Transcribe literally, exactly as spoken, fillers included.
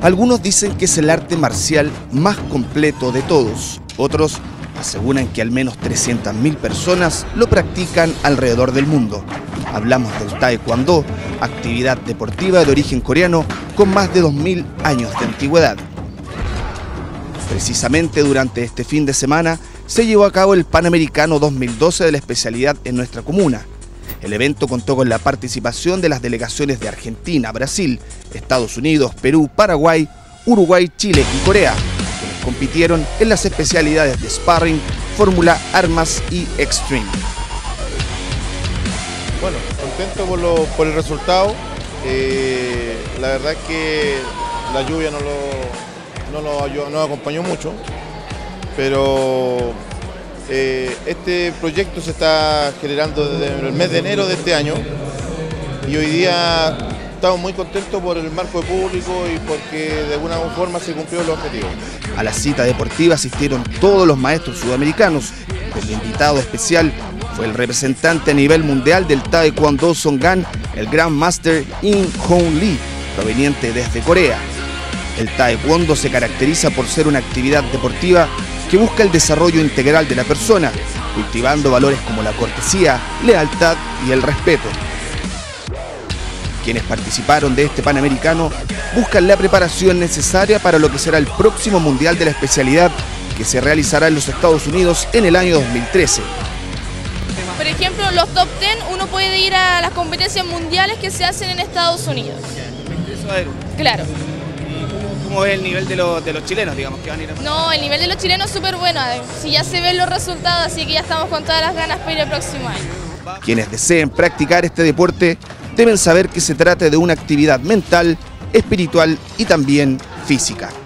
Algunos dicen que es el arte marcial más completo de todos. Otros aseguran que al menos trescientas mil personas lo practican alrededor del mundo. Hablamos del Taekwondo, actividad deportiva de origen coreano con más de dos mil años de antigüedad. Precisamente durante este fin de semana se llevó a cabo el Panamericano dos mil doce de la especialidad en nuestra comuna. El evento contó con la participación de las delegaciones de Argentina, Brasil, Estados Unidos, Perú, Paraguay, Uruguay, Chile y Corea, quienes compitieron en las especialidades de sparring, fórmula, armas y extreme. Bueno, contento por, lo, por el resultado. Eh, la verdad es que la lluvia no lo, no lo, no lo acompañó mucho, pero eh, este proyecto se está generando desde el mes de enero de este año y hoy día estamos muy contentos por el marco de público y porque de alguna forma se cumplió el objetivo. A la cita deportiva asistieron todos los maestros sudamericanos. El invitado especial fue el representante a nivel mundial del Taekwondo Songan, el Grand Master In Hong Lee, proveniente desde Corea. El Taekwondo se caracteriza por ser una actividad deportiva que busca el desarrollo integral de la persona, cultivando valores como la cortesía, lealtad y el respeto. Quienes participaron de este Panamericano buscan la preparación necesaria para lo que será el próximo Mundial de la especialidad que se realizará en los Estados Unidos en el año dos mil trece. Por ejemplo, los top diez uno puede ir a las competencias mundiales que se hacen en Estados Unidos. Claro. ¿Cómo ves el nivel de los, de los chilenos, digamos, que van a ir a... No, el nivel de los chilenos es súper bueno. Si ya se ven los resultados, así que ya estamos con todas las ganas para ir el próximo año. Quienes deseen practicar este deporte deben saber que se trata de una actividad mental, espiritual y también física.